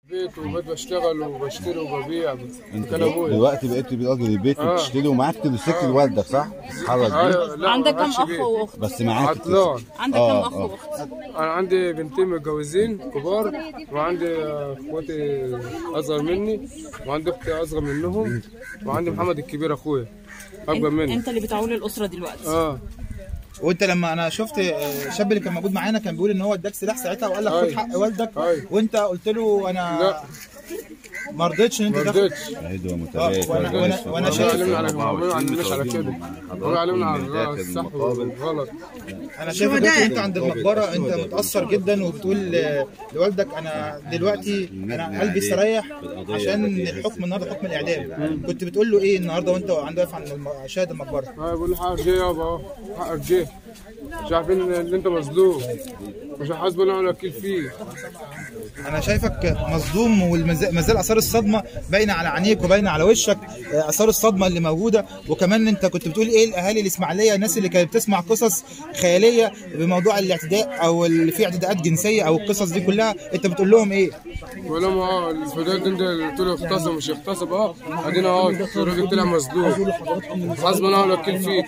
بيت وبقيت بشتغل وبشتري وببيع. انت كان ابويا دلوقتي بقيت راجل البيت وبتشتري ومعاك تلوسيكل والدك صح؟ تتحرك بيه؟ لا عندك كم معكش اخ بيت. واخت؟ بس معاك عطلان. عندك كم اخ واخت؟ انا عندي بنتين متجوزين كبار، وعندي اخواتي اصغر مني، وعندي اختي اصغر منهم، وعندي محمد الكبير اخويا اكبر مني. انت اللي بتعول الاسره دلوقتي. وانت لما انا شفت الشاب اللي كان موجود معانا كان بيقول ان هو اداك سلاح ساعتها وقال لك خد حق والدك، وانت قلت له انا لا ما رضيتش ان انت تاخد. ايوه متابع. وانا شايف علمناش على كده، هو علمنا على الصح والغلط. انا شايف دلوقتي انت عند المقبره انت متاثر جدا وبتقول لوالدك انا دلوقتي انا قلبي استريح عشان الحكم النهارده حكم الاعدام. كنت بتقول له ايه النهارده وانت واقف عند شاهد المقبره؟ بقول له حقك جه يابا اهو، حقك جه، مش عارفين ان انت مظلوم، مش حاسبنا ولا وكيل فيه. انا شايفك مصدوم وما زال اثار الصدمه باينه على عينيك وباينه على وشك، اثار الصدمه اللي موجوده. وكمان انت كنت بتقول ايه الاهالي الاسماعيليه الناس اللي كانت بتسمع قصص خياليه بموضوع الاعتداء او اللي فيه اعتداءات جنسيه او القصص دي كلها، انت بتقول لهم ايه؟ بقول لهم الفداد انت اللي قلت له اغتصب مش اغتصب ادينا الراجل طلع مظلوم، حاسبنا ولا وكيل فيه.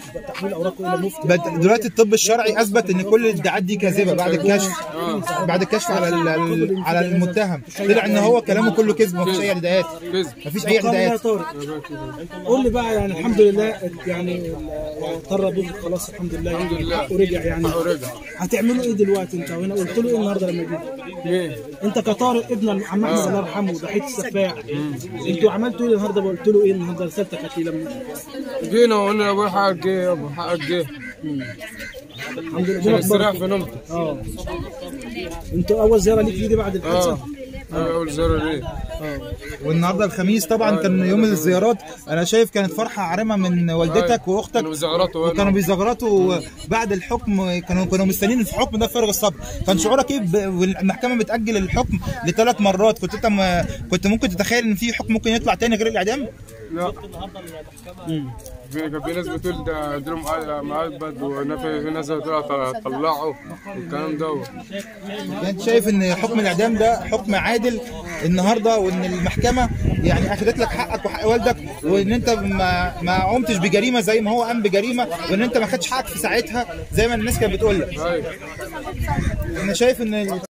دلوقتي الطب الشرعي اثبت ان كل الادعاءات دي كاذبه بعد الكشف على المتهم، طلع ان هو كلامه كله كذب ومفيش اي اعتداءات. مفيش اي اعتداءات. قول لي بقى يعني الحمد لله يعني اضطر ابوك خلاص الحمد لله حقه رجع يعني. هتعملوا ايه دلوقتي انت؟ وانا قلت له ايه النهارده لما جيت؟ انت كطارق ابن عم احمد الله يرحمه ضحيه السفاح، انتوا عملتوا ايه النهارده؟ قلت له ايه النهارده؟ رسالتك كانت ايه لما جينا وقلنا يا ابويا حقك جه يابا حقك جه. الحمد لله استريح في نومتك. انتوا اول زياره ليك دي بعد الحادثه؟ اول زياره ليه. والنهارده الخميس طبعا كان يوم الزيارات، انا شايف كانت فرحه عارمه من والدتك واختك، كانوا بيزغرطوا بعد الحكم، كانوا مستنيين الحكم ده بفارغ الصبر. كان شعورك ايه والمحكمه بتاجل الحكم ل3 مرات؟ كنت ممكن تتخيل ان في حكم ممكن يطلع تاني غير الاعدام؟ لا. كان في ناس بتقول ده اديلهم معبد، وفي ناس بتقول طلعوا والكلام دوت. انت شايف ان حكم الاعدام ده حكم عادل النهارده، وان المحكمه يعني اخذت لك حقك وحق والدك، وان انت ما قمتش بجريمه زي ما هو قام بجريمه، وان انت ما خدتش حقك في ساعتها زي ما الناس كانت بتقول لك. انا شايف ان